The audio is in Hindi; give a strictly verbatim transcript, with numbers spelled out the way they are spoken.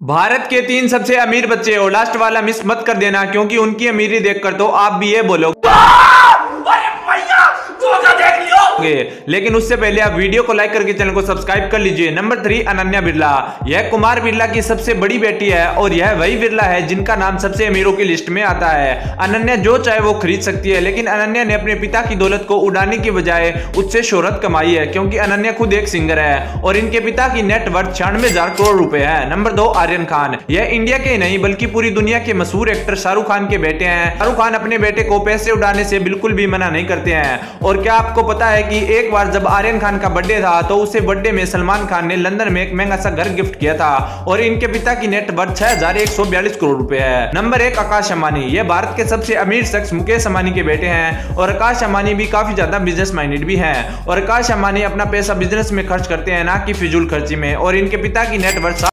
भारत के तीन सबसे अमीर बच्चे और लास्ट वाला मिस मत कर देना, क्योंकि उनकी अमीरी देखकर तो आप भी ये बोलोगे। लेकिन उससे पहले आप वीडियो को लाइक करके चैनल को सब्सक्राइब कर लीजिए। Number three, Ananya Birla. यह कुमार बिरला की सबसे बड़ी बेटी है और यह वही बिरला है जिनका नाम सबसे अमीरों की लिस्ट में आता है। अनन्या जो चाहे वो खरीद सकती है, लेकिन अनन्या ने अपने पिता की दौलत को उड़ाने की बजाय उससे शोहरत कमाई है, क्योंकि अनन्या खुद एक सिंगर है और इनके पिता की नेट वर्थ छियानवे हजार करोड़ रुपए है। नंबर दो, आर्यन खान। यह इंडिया के नहीं बल्कि पूरी दुनिया के मशहूर एक्टर शाहरुख खान के बेटे हैं। शाहरुख खान अपने बेटे को पैसे उड़ाने से बिल्कुल भी मना नहीं करते हैं। और क्या आपको पता है कि एक बार जब आर्यन खान का बर्थडे था तो उसे बर्थडे में सलमान खान ने लंदन में एक महंगा सा घर गिफ्ट किया था और इनके पिता की नेट वर्थ छह हजार एक सौ बयालीस करोड़ रुपए है। नंबर एक, आकाश अंबानी। ये भारत के सबसे अमीर शख्स मुकेश अंबानी के बेटे हैं और आकाश अंबानी भी काफी ज्यादा बिजनेस माइंडेड भी हैं और आकाश अंबानी अपना पैसा बिजनेस में खर्च करते हैं, ना कि फिजूल खर्ची में। और इनके पिता की नेट वर्थ